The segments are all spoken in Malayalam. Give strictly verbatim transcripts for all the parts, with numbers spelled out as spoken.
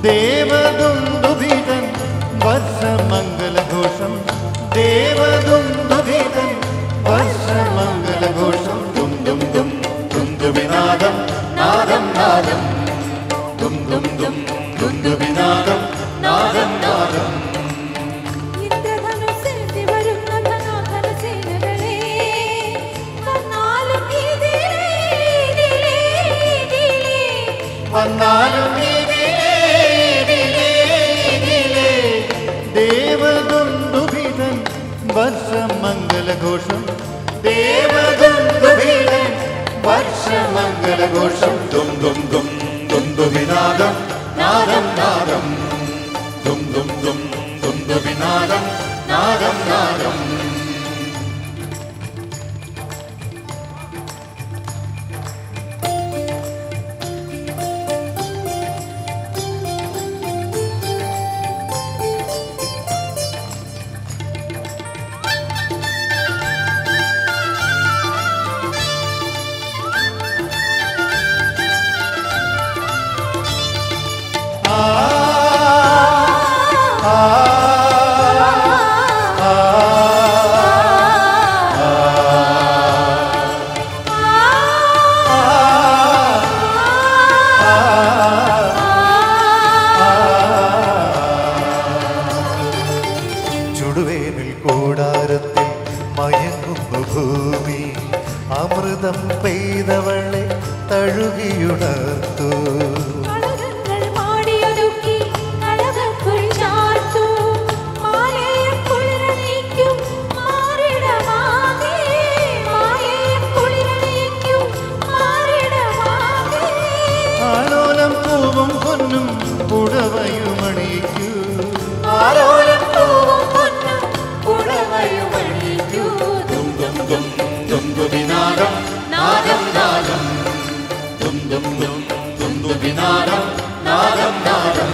ദേവദുന്ദുഭിതൻ വർഷമംഗലഘോഷം ദേവദുന്ദുഭിതൻ വർഷമംഗലഘോഷം ദും ദും ദും ദുന്ദുഭിനാദം നാദം നാദം ദും ദും ദും ദുന്ദുഭിനാദം നാദം നാദം വന്നാലും ദേവദുന്ദുഭിതൻ വർഷമംഗലഘോഷം ദേവദുന്ദുഭിതൻ വർഷമംഗലഘോഷം ദും ദും ദും ദുന്ദുഭിനാദം നാദം നാദം ദും ദും ദും ദുന്ദുഭിനാദം നാദം നാദം ചുടുവേനിൽ കൂടാരത്തിൽ മയങ്ങുന്നു ഭൂമി അമൃതം പെയ്തവളെ തഴുകിയുണർത്തു ആലോലം പൂവും പൊന്നും പുടവയുമണിക്കൂ ആലോലം പൂവും പൊന്നും പുടവയുമണിക്കൂ ദും ദും ദും ദുന്ദുഭിനാദം നാദം നാദം ദും ദും ദും ദുന്ദുഭിനാദം നാദം നാദം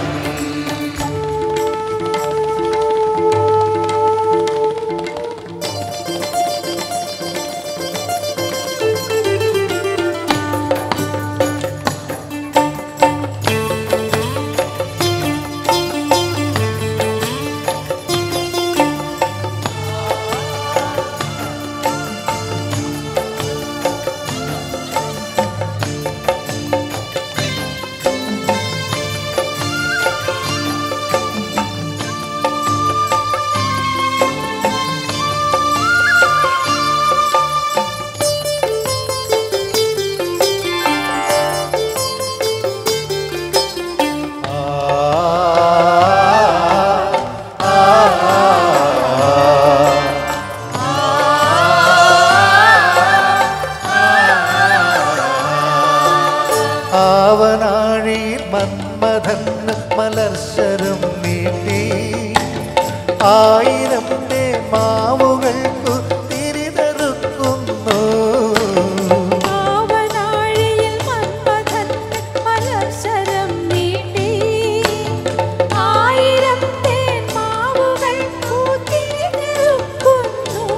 ആവനാഴിയിൽ മന്മഥൻ മലർശരം നീട്ടി ആയിരം മാവുകൾക്കു തിരിതെറുക്കുന്നു ആവനാഴിയിൽ മന്മഥൻ മലർശരം നീട്ടി ആയിരം മാവുകൾക്കു തിരിതെറുക്കുന്നു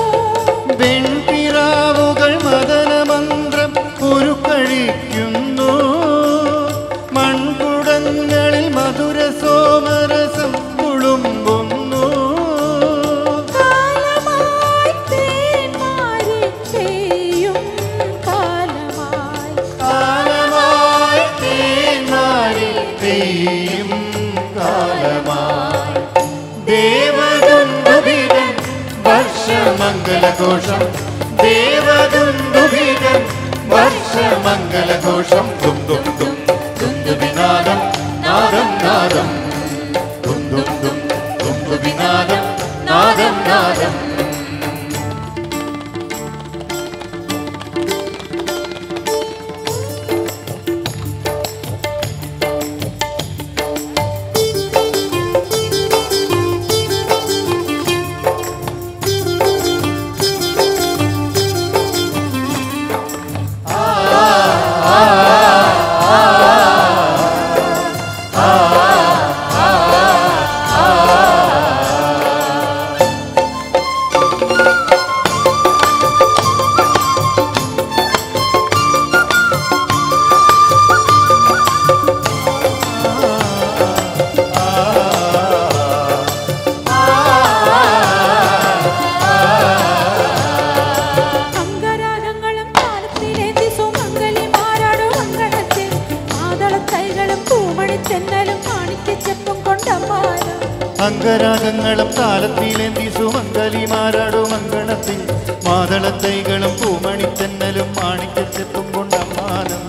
വെൺപിറാവുകൾ മദനമന്ത്രം ഉരുക്കഴിക്കുന്നു മൺകുടങ്ങളിൽ മധുര സോമരസം തുളുമ്പുന്നു കാലമായി തേന്മാരി പെയ്യും കാലമായി കാലമായി തേന്മാരി പെയ്യും കാലമായി ദേവദുന്ദുഭിതൻ വർഷമംഗലഘോഷം ദേവദുന്ദുഭിതൻ വർഷമംഗലഘോഷം ദും ദും ദും ദുന്ദുഭിനാദം നാദം നാദം ദും ദും ദും ദുന്ദുഭിനാദം നാദം നാദം ആ അംഗരാഗങ്ങളും താലത്തിലേന്തി സുമംഗലിമാരാടും അങ്കണത്തിൽ മാതളത്തൈകളും പൂമണിത്തെന്നലും മാണിക്കച്ചെത്തും കൊണ്ടമ്മാനം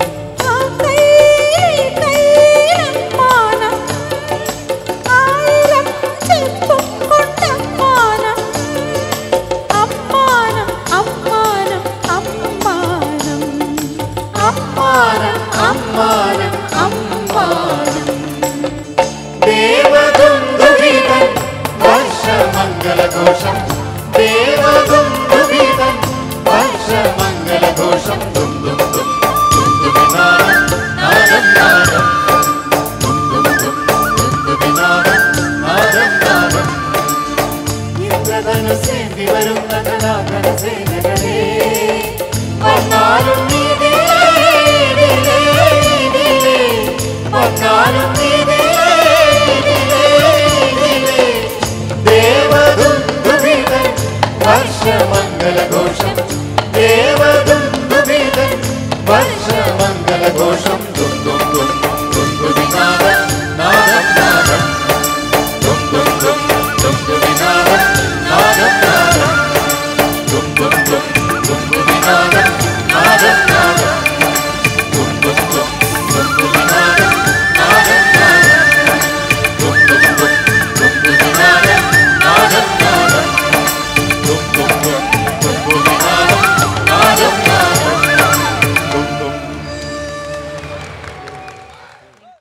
അമ്മാനം അമ്മാനം ദേവദുന്ദുഭിതൻ വർഷമംഗലഘോഷം ദേവദുന്ദുഭിതൻ വർഷമംഗലഘോഷം ദും ദും ദും ദുന്ദുഭിനാദം നാദം നാദം ദും ദും ദും ദുന്ദുഭിനാദം നാദം നാദം ഇന്ദ്രധനുസേന്തി വരുന്ന കലാകരസേനകളേ വന്നാലും